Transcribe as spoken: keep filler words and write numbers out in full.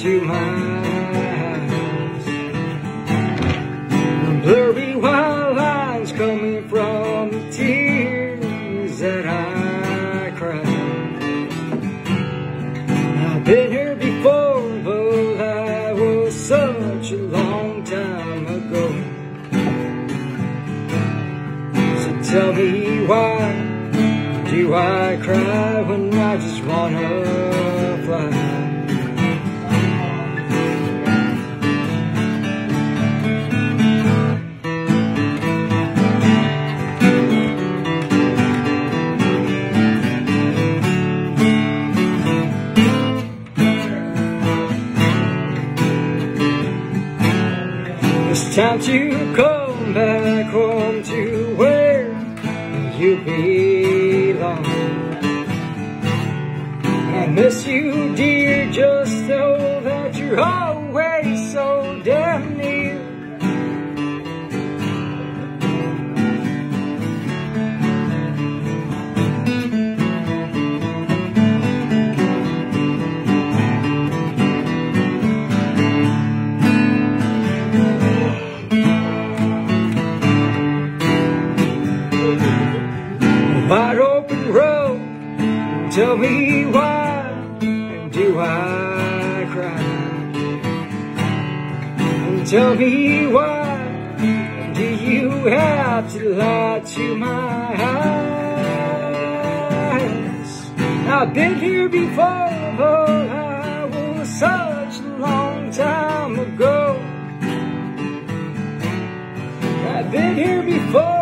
to my house. Blurry white lines coming from the tears that I cried. I've been here before, but that was such a long time ago. So tell me, why do I cry when I just wanna fly? It's time to come back home to where you belong. I miss you, dear, just know that you're always so damn near. Wide open road, tell me, why do I cry? And tell me, why do you have to lie to my eyes? I've been here before, but I was such a long time ago. I've been here before.